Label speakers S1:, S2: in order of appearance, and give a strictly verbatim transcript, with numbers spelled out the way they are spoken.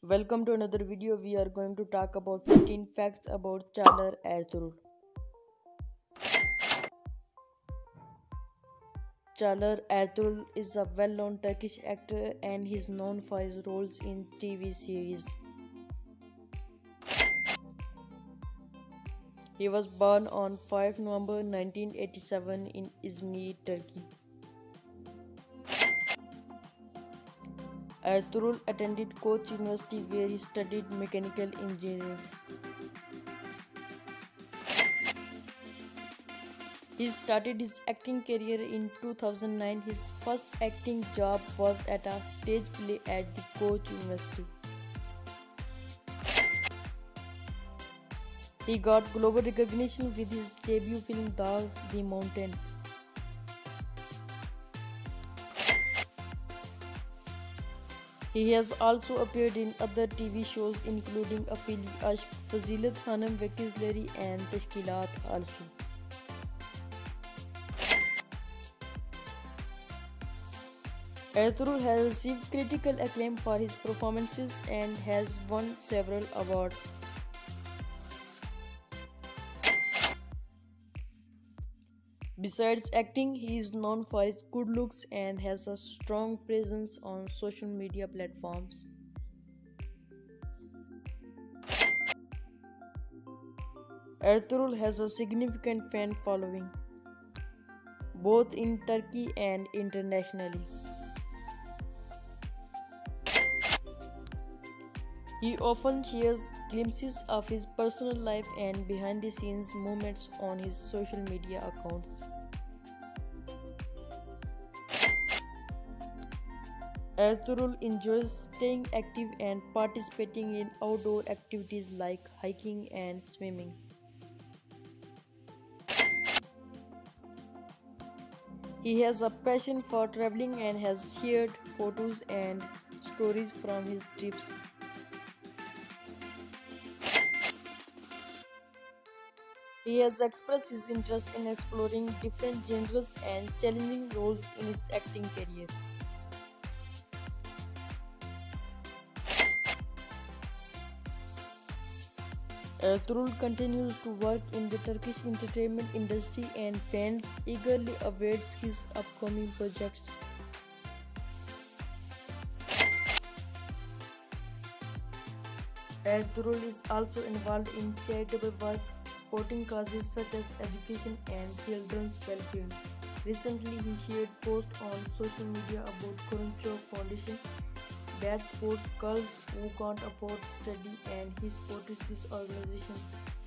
S1: Welcome to another video. We are going to talk about fifteen facts about Çağlar Ertuğrul. Çağlar Ertuğrul is a well-known Turkish actor and he is known for his roles in T V series. He was born on fifth of November nineteen eighty-seven in Izmir, Turkey. Ertuğrul attended Koç University where he studied mechanical engineering. He started his acting career in two thousand nine. His first acting job was at a stage play at the Koç University. He got global recognition with his debut film Dağ the Mountain. He has also appeared in other T V shows including Afili Aşk, Fazilet Hanım ve Kızları and Teşkilat also. Ertuğrul has received critical acclaim for his performances and has won several awards. Besides acting, he is known for his good looks and has a strong presence on social media platforms. Ertuğrul has a significant fan following, both in Turkey and internationally. He often shares glimpses of his personal life and behind-the-scenes moments on his social media accounts. Ertuğrul enjoys staying active and participating in outdoor activities like hiking and swimming. He has a passion for traveling and has shared photos and stories from his trips. He has expressed his interest in exploring different genres and challenging roles in his acting career. Ertuğrul continues to work in the Turkish entertainment industry and fans eagerly awaits his upcoming projects. Ertuğrul is also involved in charitable work supporting causes such as education and children's welfare. Recently, he shared posts on social media about Kurumçok Foundation that supports girls who can't afford study, and he supported this organization